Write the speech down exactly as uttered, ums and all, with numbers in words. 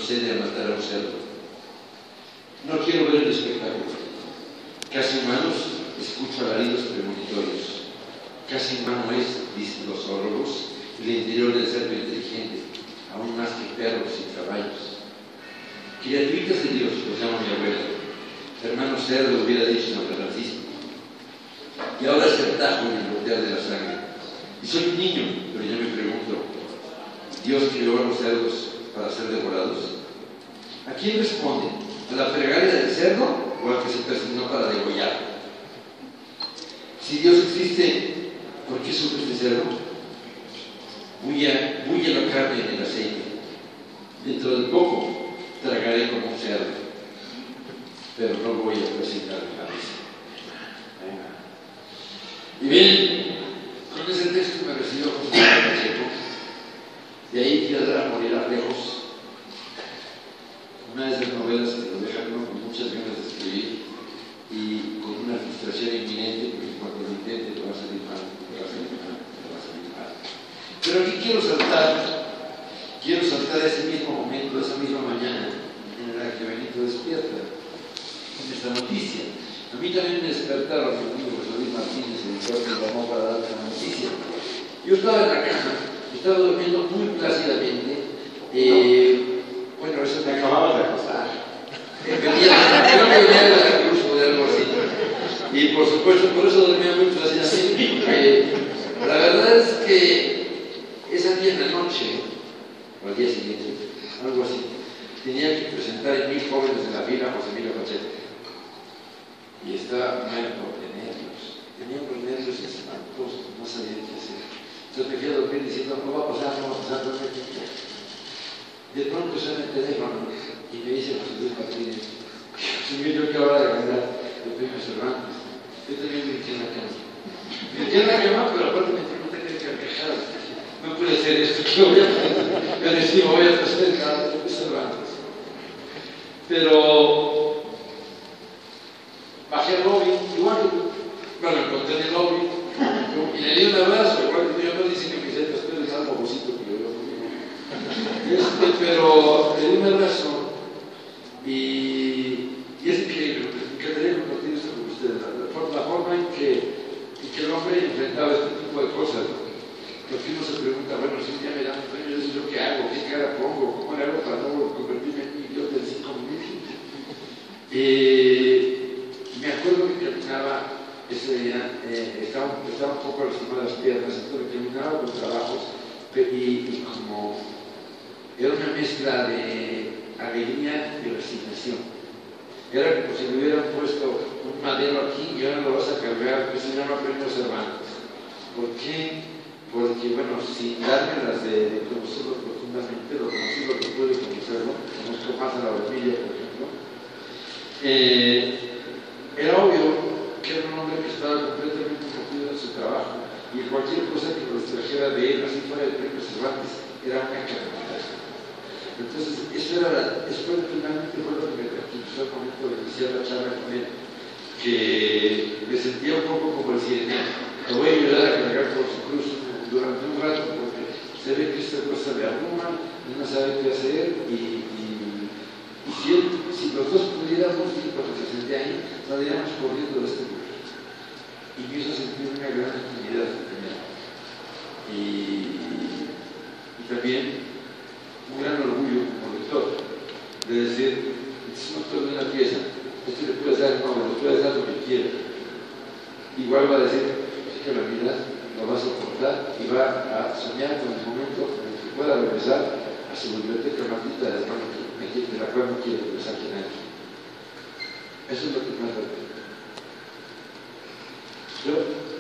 procede a matar a un cerdo. No quiero ver el espectáculo. Casi humanos, escucho alaridos premonitorios. Casi humano es, dicen los zoólogos, el interior del cerdo inteligente, aún más que perros y caballos. Criaturitas de Dios, los llama mi abuelo. Hermano cerdo, hubiera dicho San Francisco. Y ahora se atajo en el gotear de la sangre. Y soy un niño, pero yo me pregunto, ¿Dios creó a los cerdos para ser devorados? ¿A quién responde? ¿A la plegaria del cerdo o al que se persignó para degollar? Si Dios existe, ¿por qué sufre este cerdo? Bulle, bulle la carne en el aceite. Dentro de poco tragaré como un cerdo, pero no voy a presentar mi cabeza. Y bien, con ese texto me recibió José Pacheco. De ahí Piedra morirá lejos. Una de esas novelas que lo dejan uno con muchas ganas de escribir y con una frustración inminente, porque cuando lo intente te va a salir mal, te va a salir mal, te va a salir mal. Pero aquí quiero saltar, quiero saltar a ese mismo momento, esa misma mañana en la que Benito despierta con esta noticia. A mí también me despertaron, mi amigo José Luis Martínez, el editor que llamó para darme la noticia. Yo estaba en la cama, estaba durmiendo muy plácidamente. Eh, bueno, eso me acababa de acostar. Eh, venía, creo que venía de la cruz o de algo así. Y por supuesto, por eso dormía muy plácidamente. Eh, la verdad es que esa día en la noche, o al día siguiente, algo así, tenía que presentar en mil jóvenes de la fila a José Emilio Pacheco. Y estaba muerto de nervios. Tenía unos nervios espantosos, no sabía qué hacer. Entonces me fui a dormir diciendo, no va a pasar, no va a pasar, no me quita. De pronto suena el teléfono y me dice José Luis Martínez, José yo que ahora de ganar, yo estoy en Cervantes. Yo también me metí en la cama. Me metí en la cama, pero aparte me dijo, no te quedes carcajadas. No puede ser esto, que voy a hacer. Yo le digo, voy a hacer nada, estoy en Cervantes. Pero bajé al lobby, igual que tú. Bueno, encontré en el lobby y le di un abrazo, igual que yo no dice que mis hijas tú eres algo bocito que yo este, pero le di un abrazo y, y es increíble, me encantaría compartir esto con ustedes, la, la forma en que, en que el hombre enfrentaba este tipo de cosas, porque uno se pregunta, bueno, si un día me dan un premio, ¿yo qué hago? ¿Qué cara pongo? ¿Cómo le hago para no convertirme en un idiota de cinco minutos? Eh, me acuerdo que caminaba ese día, eh, estaba, estaba un poco lastimada las piernas, entonces caminaba con trabajos y, y como era una mezcla de alegría y resignación. Era como si le hubieran puesto un madero aquí y ahora lo vas a cargar, que se llama Premio Cervantes. ¿Por qué? Porque, bueno, sin darme las de, de conocerlo profundamente, lo conocí lo que pude conocerlo, conozco más a la hormilla, por ejemplo. Eh, era obvio que era un hombre que estaba completamente metido en su trabajo y cualquier cosa que lo extrajera de él, así fuera el Premio Cervantes, era una calamidad. Entonces, eso, era la, eso fue, finalmente fue lo que me tranquilizó al momento de iniciar la charla con él, que me sentía un poco como el sirenero. Lo voy a ayudar a cargar por su cruz durante un rato, porque se ve que esta cosa le abruma, no sabe qué hacer, y, y, y si, él, si los dos pudiéramos ir cuando se sentía ahí, saldríamos corriendo de este lugar. Y me hizo sentir una gran intimidad con él. Y, y también un gran orgullo como lector de decir, es un autor de una pieza, esto le puedes dar nombre, le puedes dar lo que quieras. Igual va a decir que la vida lo va a soportar y va a soñar con el momento en el que pueda regresar a su biblioteca maldita de la cual no quiere regresar que nadie. Eso es lo que más da. Yo